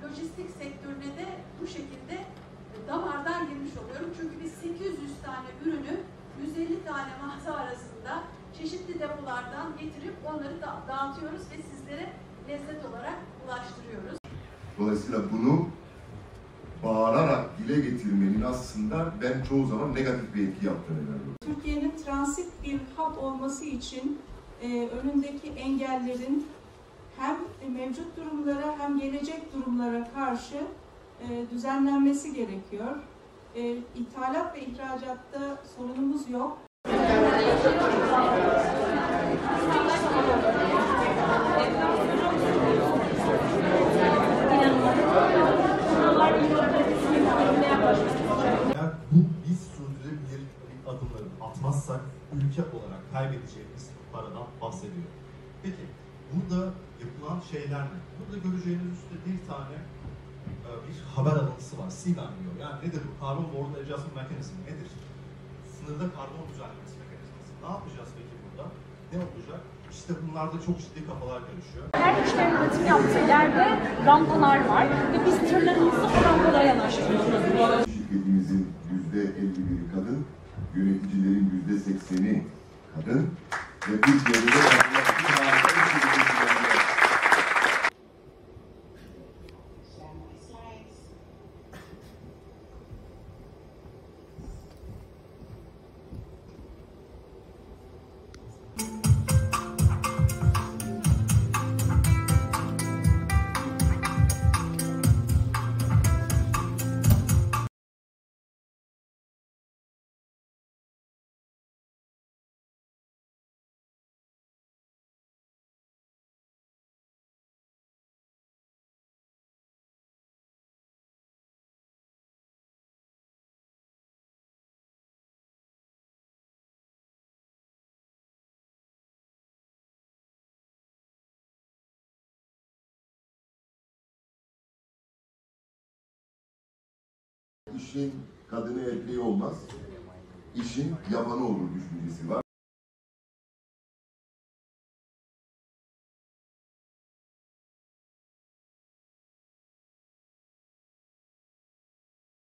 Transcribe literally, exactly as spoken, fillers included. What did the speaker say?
lojistik sektörüne de bu şekilde damardan girmiş oluyorum. Çünkü biz sekiz yüz tane ürünü yüz elli tane mağaza arasında çeşitli depolardan getirip onları da dağıtıyoruz ve sizlere lezzet olarak ulaştırıyoruz. Dolayısıyla bunu bağırarak dile getirmenin aslında ben çoğu zaman negatif bir etki yaptığını inanıyorum. Türkiye'nin transit bir hub olması için e, önündeki engellerin hem mevcut durumlara hem gelecek durumlara karşı e, düzenlenmesi gerekiyor. E, ithalat ve ihracatta sorunumuz yok. Eğer bu biz sürdürülebilir adımları atmazsak ülke olarak kaybedeceğimiz paradan bahsediyor. Peki burada yapılan şeyler ne? Burada göreceğiniz üstte bir tane e, bir haber alıntısı var. Sigan diyor. Yani nedir bu? Carbon Border Adjustment Mechanism nedir? Sınırda karbon düzenlemesi mekanizması. Ne yapacağız peki burada? Ne olacak? İşte bunlarda çok ciddi kafalar karışıyor. Her müşterinin üretim yaptığı yerde rampalar var ve biz tırlarımızı o rampalara yanaştırıyoruz. Şirketimizin yüzde elli biri kadın, yöneticilerin yüzde sekseni kadın ve Türkiye'de de kadınlar için harika bir şirketimiz var. İşin kadını erkeği olmaz, işin yapanı olur düşüncesi var.